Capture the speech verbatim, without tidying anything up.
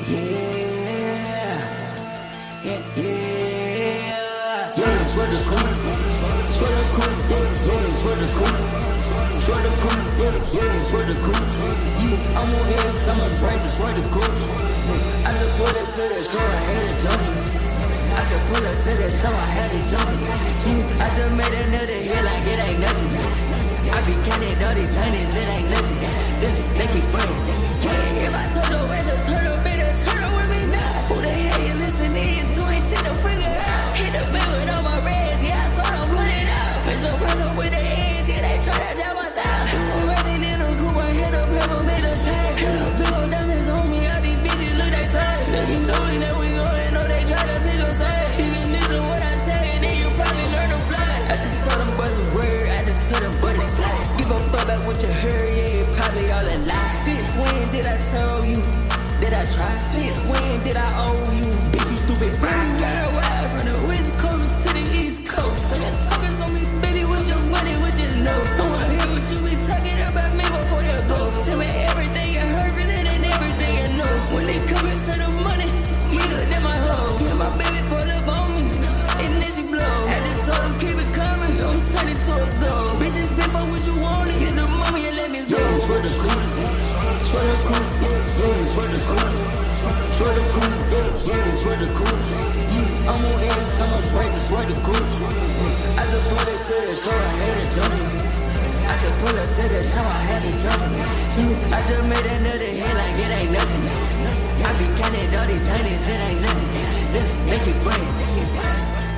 Yeah, yeah, yeah. Yeah, swear the cool, swear the cool, yeah, swear the cool, swear the cool, yeah, yeah, swear the cool. You, I'm on here, someone's brains, swear the cool. I just put it to the show, I had it jumping. I just pull up to the show, I had it jumping. I just made another hit like it ain't nothing. I be counting all these hundreds, it ain't nothing. They, they keep running. Yeah, if I told the rest to turn up, better turn up with me now. Who the hell you listening to? Ain't shit to figure out. Hit the bed with all my reds, yeah, I told them put it out. Bitch, I'm pressing with the hands, yeah, they try to down my style. I'm running in a coupe, I hit up, pepper, made a sound. Hit up, big old diamonds on me, all these bitches look like size. Let you know that we going, know they try to take us side. Even listen what I tell you, then you probably learn to fly. I just told them boys a word, I just told them but it's slide. Give a fuck about what you heard, yeah, it probably all a lie. Since when did I tell you? Did I try? Since when did I owe you? Bitch, you stupid fry. Got a wild from the west coast to the east coast. So you're talking on me, baby, with your money, with your love. I wanna hear what you be talking about me before you go. Tell me everything you heard from it and everything you know. When they come into the money, you look at my hoe. And my baby pull up on me, and then she blow. I just told them keep it coming, I'm turning to a ghost. Bitches been for what you want, get the money and let me go. Yeah, swear the cool, swear the cool, yeah, swear the cool, swear the cool, yeah, swear the cool. You, I'm on air, someone's brains, swear the cool. I just put it to the show, I had it jumping. I just pull up to the show, I had it jumping. I just made another hit like it ain't nothing. I be counting all these hundreds, it ain't nothing. They keep running.